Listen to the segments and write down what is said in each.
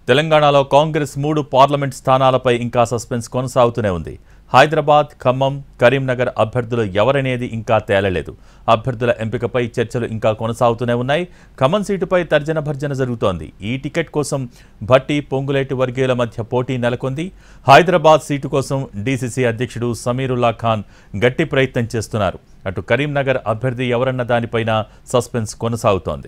తెలంగాణలో కాంగ్రెస్ 3 పార్లమెంట్ స్థానాలపై ఇంకా సస్పెన్స్ కొనసాగుతూనే ఉంది. హైదరాబాద్, ఖమ్మం, కరీంనగర్ అభ్యర్థులు ఎవరనేది ఇంకా తేలలేదు. అభ్యర్థుల ఎంపికపై చర్చలు ఇంకా కొనసాగుతూనే ఉన్నాయి. ఖమ్మం సీటుపై తర్జన భర్జన జరుగుతోంది. ఈ టికెట్ కోసం భట్టి, పొంగులేటి వర్గీయుల మధ్య పోటీ నెలకొంది. హైదరాబాద్ సీటు కోసం డీసీసీ అధ్యక్షుడు సమీరుల్లా ఖాన్ గట్టి ప్రయత్నం చేస్తున్నారు. అటు కరీంనగర్ అభ్యర్థి ఎవరన్న దానిపైన సస్పెన్స్ కొనసాగుతోంది.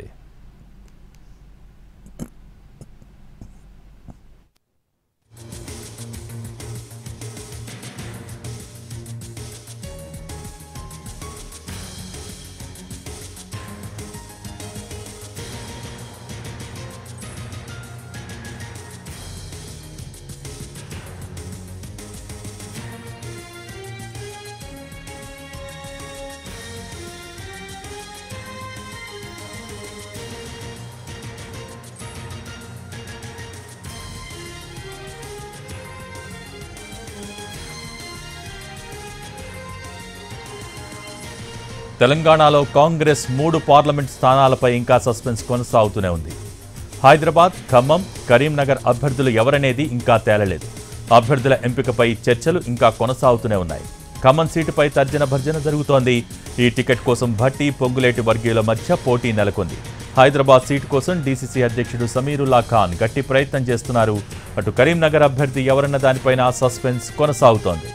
తెలంగాణలో కాంగ్రెస్ 3 పార్లమెంట్ స్థానాలపై ఇంకా సస్పెన్స్ కొనసాగుతూనే ఉంది. హైదరాబాద్, ఖమ్మం, కరీంనగర్ అభ్యర్థులు ఎవరనేది ఇంకా తేలలేదు. అభ్యర్థుల ఎంపికపై చర్చలు ఇంకా కొనసాగుతూనే ఉన్నాయి. ఖమ్మం సీటుపై తర్జన భర్జన జరుగుతోంది. ఈ టికెట్ కోసం భట్టి, పొంగులేటి వర్గీయుల మధ్య పోటీ నెలకొంది. హైదరాబాద్ సీటు కోసం డీసీసీ అధ్యక్షుడు సమీరుల్లా ఖాన్ గట్టి ప్రయత్నం చేస్తున్నారు. అటు కరీంనగర్ అభ్యర్థి ఎవరన్న దానిపైన సస్పెన్స్ కొనసాగుతోంది.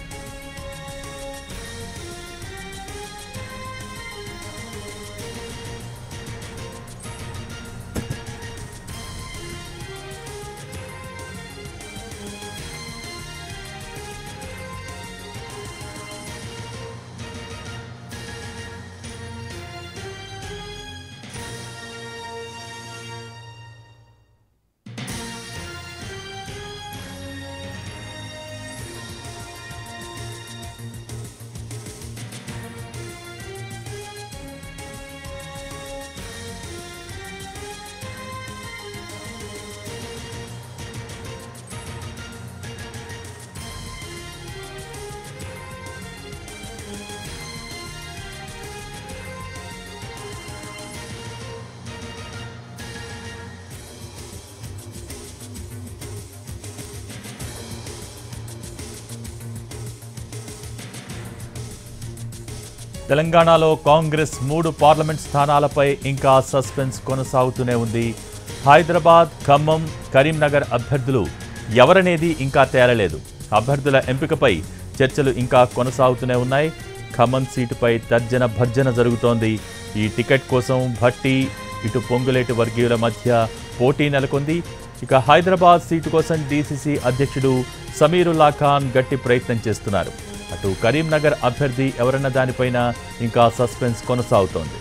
తెలంగాణలో కాంగ్రెస్ 3 పార్లమెంట్ స్థానాలపై ఇంకా సస్పెన్స్ కొనసాగుతూనే ఉంది. హైదరాబాద్, ఖమ్మం, కరీంనగర్ అభ్యర్థులు ఎవరనేది ఇంకా తేలలేదు. అభ్యర్థుల ఎంపికపై చర్చలు ఇంకా కొనసాగుతూనే ఉన్నాయి. ఖమ్మం సీటుపై తర్జన భర్జన జరుగుతోంది. ఈ టికెట్ కోసం భట్టి, ఇటు పొంగులేటి వర్గీయుల మధ్య పోటీ నెలకొంది. ఇక హైదరాబాద్ సీటు కోసం డీసీసీ అధ్యక్షుడు సమీరుల్లా ఖాన్ గట్టి ప్రయత్నం చేస్తున్నారు. అటు కరీంనగర్ అభ్యర్థి ఎవరన్న దానిపైన ఇంకా సస్పెన్స్ కొనసాగుతోంది.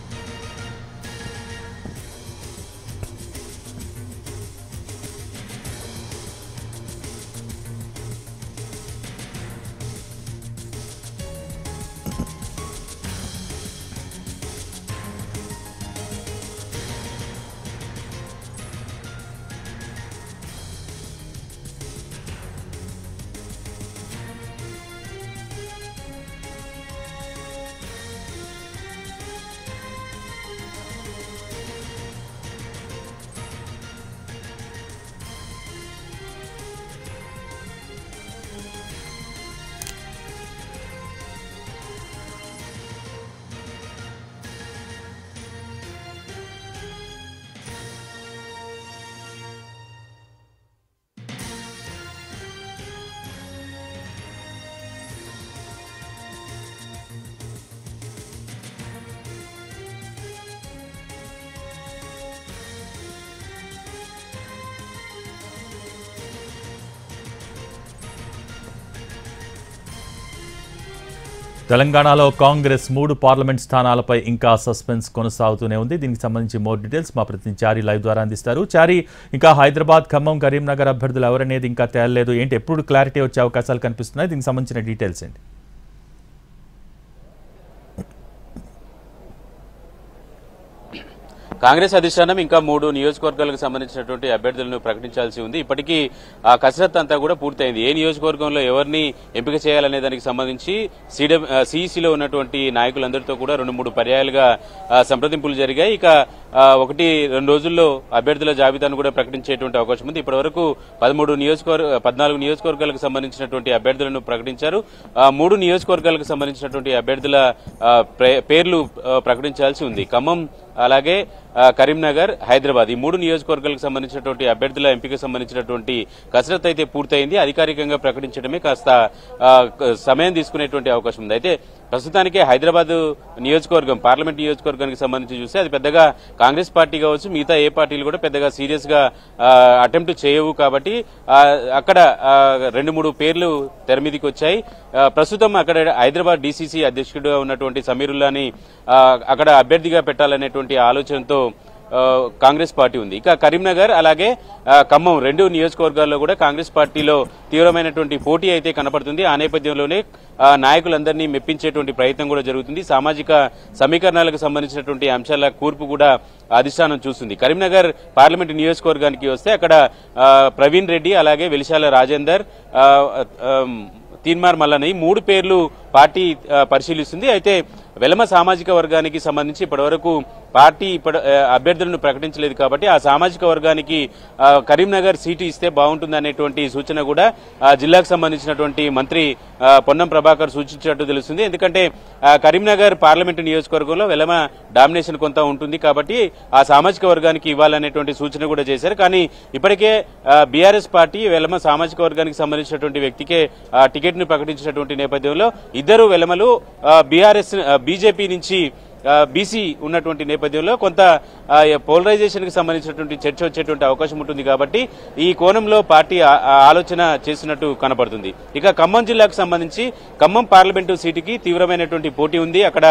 తెలంగాణలో కాంగ్రెస్ 3 పార్లమెంట్ స్థానాలపై ఇంకా సస్పెన్స్ కొనసాగుతూనే ఉంది. దీనికి సంబంధించి మోర్ డీటెయిల్స్ మా ప్రతినిధి చారి లైవ్ ద్వారా అందిస్తారు. చారి, ఇంకా హైదరాబాద్, ఖమ్మం, కరీంనగర్ అభ్యర్థులు ఎవరనేది ఇంకా తేలలేదు. ఏంటి, ఎప్పుడు క్లారిటీ వచ్చే అవకాశాలు కనిపిస్తున్నాయి? దీనికి సంబంధించిన డీటెయిల్స్ ఏంటి? కాంగ్రెస్ అధిష్టానం ఇంకా 3 నియోజకవర్గాలకు సంబంధించినటువంటి అభ్యర్థులను ప్రకటించాల్సి ఉంది. ఇప్పటికీ ఆ కసరత్తు అంతా కూడా పూర్తయింది. ఏ నియోజకవర్గంలో ఎవరిని ఎంపిక చేయాలనే దానికి సంబంధించి సిఈసిలో ఉన్నటువంటి నాయకులందరితో కూడా 2-3 పర్యాయాలుగా సంప్రదింపులు జరిగాయి. ఇక 1-2 రోజుల్లో అభ్యర్థుల జాబితాను కూడా ప్రకటించేటువంటి అవకాశం ఉంది. ఇప్పటివరకు 14 నియోజకవర్గాలకు సంబంధించినటువంటి అభ్యర్థులను ప్రకటించారు. 3 నియోజకవర్గాలకు సంబంధించినటువంటి అభ్యర్థుల పేర్లు ప్రకటించాల్సి ఉంది. ఖమ్మం, అలాగే కరీంనగర్, హైదరాబాద్ ఈ 3 నియోజకవర్గాలకు సంబంధించినటువంటి అభ్యర్థుల ఎంపిక సంబంధించినటువంటి కసరత్తు అయితే పూర్తయింది. అధికారికంగా ప్రకటించడమే కాస్త సమయం తీసుకునేటువంటి అవకాశం ఉంది. అయితే ప్రస్తుతానికే హైదరాబాద్ నియోజకవర్గం, పార్లమెంట్ నియోజకవర్గానికి సంబంధించి చూస్తే అది పెద్దగా కాంగ్రెస్ పార్టీ కావచ్చు, మిగతా ఏ పార్టీలు కూడా పెద్దగా సీరియస్ గా అటెంప్ట్ చేయవు. కాబట్టి అక్కడ 2-3 పేర్లు తెర మీదకి వచ్చాయి. ప్రస్తుతం అక్కడ హైదరాబాద్ డీసీసీ అధ్యక్షుడిగా ఉన్నటువంటి సమీరుల్లాని అక్కడ అభ్యర్థిగా పెట్టాలనేటువంటి ఆలోచనతో కాంగ్రెస్ పార్టీ ఉంది. ఇక కరీంనగర్ అలాగే ఖమ్మం 2 నియోజకవర్గాల్లో కూడా కాంగ్రెస్ పార్టీలో తీవ్రమైనటువంటి పోటీ అయితే కనపడుతుంది. ఆ నేపథ్యంలోనే నాయకులందరినీ మెప్పించేటువంటి ప్రయత్నం కూడా జరుగుతుంది. సామాజిక సమీకరణాలకు సంబంధించినటువంటి అంశాల కూర్పు కూడా అధిష్టానం చూస్తుంది. కరీంనగర్ పార్లమెంటు నియోజకవర్గానికి వస్తే అక్కడ ప్రవీణ్ రెడ్డి, అలాగే వెలిశాల రాజేందర్, తీన్మార్ మల్లన్న ఈ 3 పేర్లు పార్టీ పరిశీలిస్తుంది. అయితే వెలమ సామాజిక వర్గానికి సంబంధించి ఇప్పటివరకు పార్టీ అభ్యర్థులను ప్రకటించలేదు. కాబట్టి ఆ సామాజిక వర్గానికి కరీంనగర్ సీటు ఇస్తే బాగుంటుంది అనేటువంటి సూచన కూడా జిల్లాకు సంబంధించినటువంటి మంత్రి పొన్నం ప్రభాకర్ సూచించినట్టు తెలుస్తుంది. ఎందుకంటే కరీంనగర్ పార్లమెంటు నియోజకవర్గంలో వెలమ డామినేషన్ కొంత ఉంటుంది. కాబట్టి ఆ సామాజిక వర్గానికి ఇవ్వాలనేటువంటి సూచన కూడా చేశారు. కానీ ఇప్పటికే బీఆర్ఎస్ పార్టీ వెలమ సామాజిక వర్గానికి సంబంధించినటువంటి వ్యక్తికే టికెట్ ను ప్రకటించినటువంటి నేపథ్యంలో ఇద్దరు వెలమలు బీజేపీ నుంచి బీసీ ఉన్నటువంటి నేపథ్యంలో కొంత పోలరైజేషన్ కి సంబంధించినటువంటి చర్చ వచ్చేటువంటి అవకాశం ఉంటుంది. కాబట్టి ఈ కోణంలో పార్టీ ఆలోచన చేసినట్టు కనపడుతుంది. ఇక ఖమ్మం జిల్లాకు సంబంధించి ఖమ్మం పార్లమెంటు సీటుకి తీవ్రమైనటువంటి పోటీ ఉంది. అక్కడ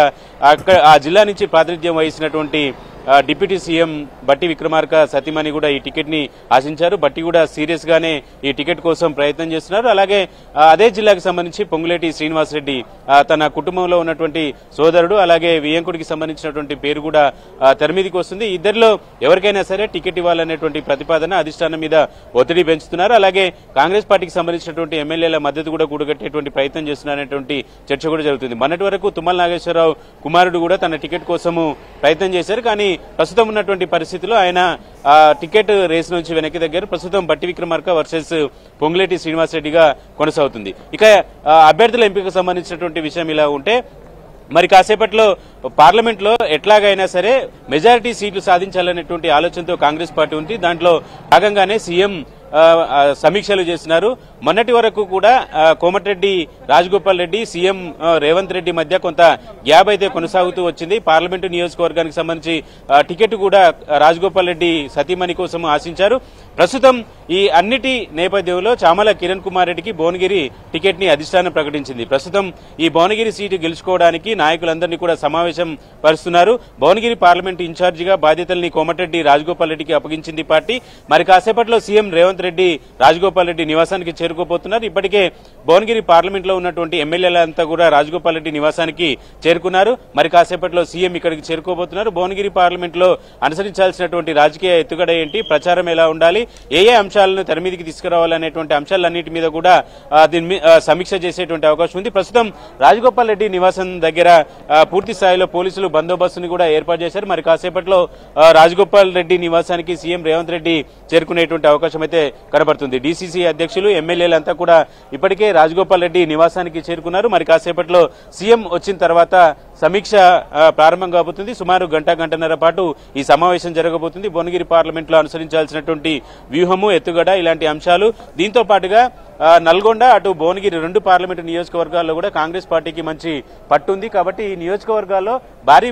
ఆ జిల్లా నుంచి ప్రాతినిధ్యం వహించినటువంటి డిప్యూటీ సీఎం బట్టి విక్రమార్క సతీమణి కూడా ఈ టికెట్ ని ఆశించారు. బట్టి కూడా సీరియస్ గానే ఈ టికెట్ కోసం ప్రయత్నం చేస్తున్నారు. అలాగే అదే జిల్లాకు సంబంధించి పొంగులేటి శ్రీనివాసరెడ్డి తన కుటుంబంలో ఉన్నటువంటి సోదరుడు, అలాగే వియంకుడికి సంబంధించినటువంటి పేరు కూడా తెర మీదకి వస్తుంది. ఇద్దరిలో ఎవరికైనా సరే టికెట్ ఇవ్వాలనేటువంటి ప్రతిపాదన అధిష్టానం మీద ఒత్తిడి పెంచుతున్నారు. అలాగే కాంగ్రెస్ పార్టీకి సంబంధించినటువంటి ఎమ్మెల్యేల మద్దతు కూడా కూడగట్టేటువంటి ప్రయత్నం చేస్తున్నారనేటువంటి చర్చ కూడా జరుగుతుంది. మొన్నటి వరకు తుమ్మల నాగేశ్వరరావు కుమారుడు కూడా తన టికెట్ కోసము ప్రయత్నం చేశారు. కానీ ప్రస్తుతం ఉన్నటువంటి పరిస్థితుల్లో ఆయన టికెట్ రేసు నుంచి వెనక్కి దగ్గర ప్రస్తుతం బట్టి విక్రమార్క వర్సెస్ పొంగులేటి శ్రీనివాసరెడ్డిగా కొనసాగుతుంది. ఇక అభ్యర్థుల ఎంపికకు సంబంధించినటువంటి విషయం ఇలా ఉంటే మరి కాసేపట్లో పార్లమెంట్ లో ఎట్లాగైనా సరే మెజారిటీ సీట్లు సాధించాలనేటువంటి ఆలోచనతో కాంగ్రెస్ పార్టీ ఉంది. దాంట్లో భాగంగానే సీఎం సమీక్షలు చేస్తున్నారు. మొన్నటి వరకు కూడా కోమటిరెడ్డి రాజగోపాల్ రెడ్డి, సీఎం రేవంత్ రెడ్డి మధ్య కొంత గ్యాప్ అయితే కొనసాగుతూ వచ్చింది. పార్లమెంటు నియోజకవర్గానికి సంబంధించి టికెట్ కూడా రాజగోపాల్ రెడ్డి సతీమణి కోసం ఆశించారు. ప్రస్తుతం ఈ అన్నిటి నేపథ్యంలో చామల కిరణ్ కుమార్ రెడ్డికి భువనగిరి టికెట్ ని అధిష్టానం ప్రకటించింది. ప్రస్తుతం ఈ భువనగిరి సీటు గెలుచుకోవడానికి నాయకులందరినీ కూడా సమావేశం పరుస్తున్నారు. భువనగిరి పార్లమెంటు ఇన్ఛార్జిగా బాధ్యతల్ని కోమటిరెడ్డి రాజగోపాల్ రెడ్డికి అప్పగించింది పార్టీ. మరి కాసేపట్లో సీఎం రేవంత్ రెడ్డి రాజగోపాల్ రెడ్డి నివాసానికి చేరుకోబోతున్నారు. ఇప్పటికే భువనగిరి పార్లమెంట్ లో ఉన్నటువంటి ఎమ్మెల్యేలంతా కూడా రాజగోపాల్ రెడ్డి నివాసానికి చేరుకున్నారు. మరి కాసేపట్లో సీఎం ఇక్కడికి చేరుకోబోతున్నారు. భువనగిరి పార్లమెంట్ లో అనుసరించాల్సినటువంటి రాజకీయ ఎత్తుగడ ఏంటి, ప్రచారం ఎలా ఉండాలి, ఏ అంశాలను తెర మీదకి తీసుకురావాలనేటువంటి అంశాలన్నిటి మీద కూడా దీని సమీక్ష చేసేటువంటి అవకాశం ఉంది. ప్రస్తుతం రాజగోపాల్ రెడ్డి నివాసం దగ్గర పూర్తి స్థాయిలో పోలీసులు బందోబస్తుని కూడా ఏర్పాటు చేశారు. మరి కాసేపట్లో రాజగోపాల్ రెడ్డి నివాసానికి సీఎం రేవంత్ రెడ్డి చేరుకునేటువంటి అవకాశం అయితే కనబడుతుంది. డీసీసీ అధ్యక్షులు, ఎమ్మెల్యేలంతా కూడా ఇప్పటికే రాజగోపాల్ రెడ్డి నివాసానికి చేరుకున్నారు. మరి కాసేపట్లో సీఎం వచ్చిన తర్వాత సమీక్ష ప్రారంభం కాబోతుంది. సుమారు గంటన్నర పాటు ఈ సమావేశం జరగబోతుంది. భువనగిరి పార్లమెంట్ లో అనుసరించాల్సినటువంటి వ్యూహము, ఎత్తుగడ ఇలాంటి అంశాలు, దీంతో పాటుగా నల్గొండ అటు భువనగిరి 2 పార్లమెంటు నియోజకవర్గాల్లో కూడా కాంగ్రెస్ పార్టీకి మంచి పట్టుంది. కాబట్టి ఈ నియోజకవర్గాల్లో భారీ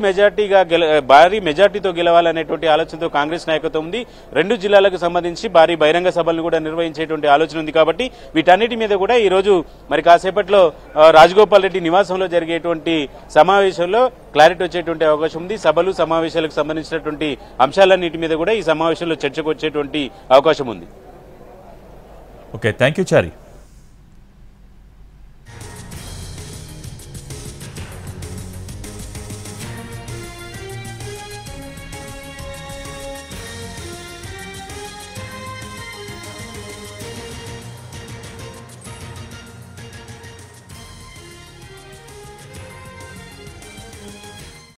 మెజార్టీతో గెలవాలనేటువంటి ఆలోచనతో కాంగ్రెస్ నాయకత్వం ఉంది. 2 జిల్లాలకు సంబంధించి భారీ బహిరంగ సభలను కూడా నిర్వహించేటువంటి ఆలోచన ఉంది. కాబట్టి వీటన్నిటి మీద కూడా ఈ రోజు మరి కాసేపట్లో రాజగోపాల్ రెడ్డి నివాసంలో జరిగేటువంటి సమావేశంలో క్లారిటీ వచ్చేటువంటి అవకాశం ఉంది. సభలు, సమావేశాలకు సంబంధించినటువంటి అంశాలన్నిటి మీద కూడా ఈ సమావేశంలో చర్చకు వచ్చేటువంటి అవకాశం ఉంది. Okay, thank you Chari.